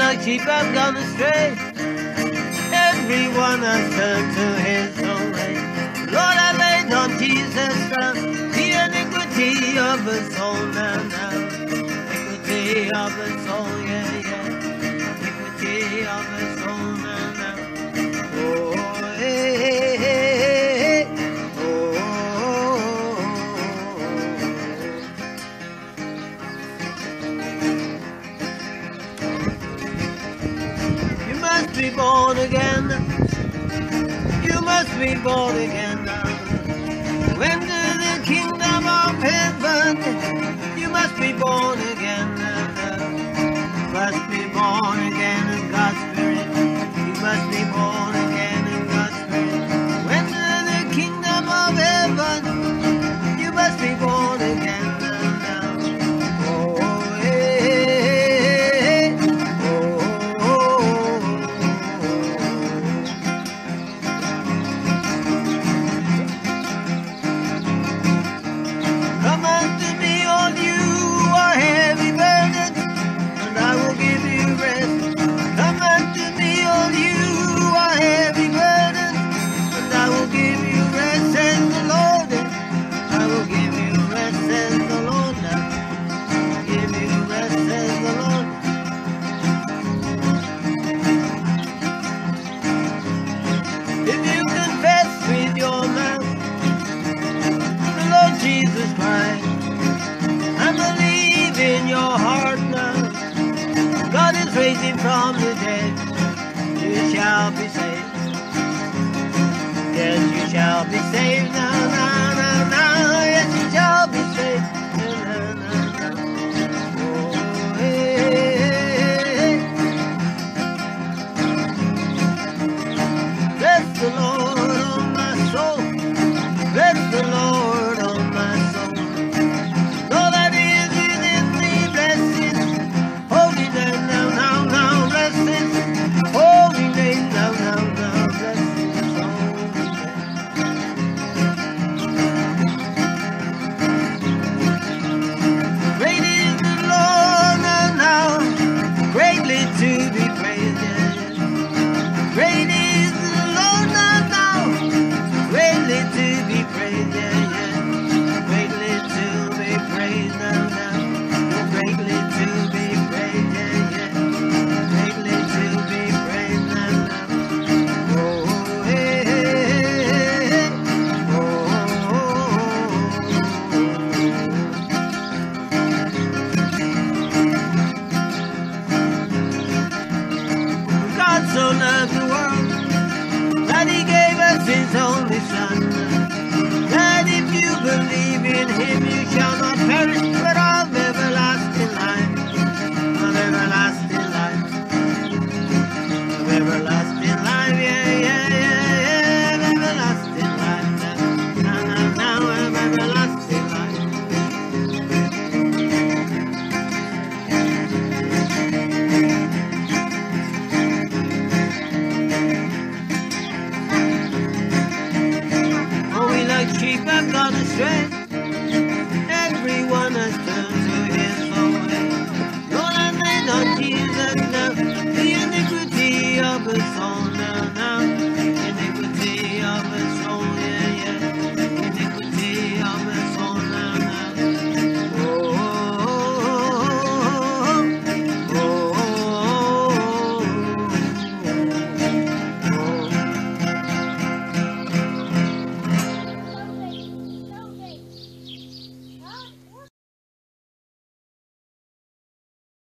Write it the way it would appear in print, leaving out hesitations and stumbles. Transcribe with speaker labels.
Speaker 1: like sheep have gone astray. Everyone has turned to his own way. Lord, I laid on Jesus down the iniquity of us all now. Iniquity of us all, yeah, yeah. Iniquity of us all now. Oh, hey, hey, hey, hey. Oh, you must be born again. You must be born again now. Enter the kingdom of heaven. You must be born again now. You must be born again in God's Spirit. You must be born again in God's Spirit. Enter the kingdom of heaven. You must be born again now. Oh, hey, hey, hey. Oh. Come unto me, all you who are heavy burdened, and I will give you rest. Come unto me, all you who are heavy burdened, and I will give you rest, says the Lord. I will give you rest, says the Lord. I will give you rest, says the Lord. If you confess with your mouth the Lord Jesus Christ, and believe in your heart now God is raised him from the dead, you shall be saved. Yes, you shall be saved.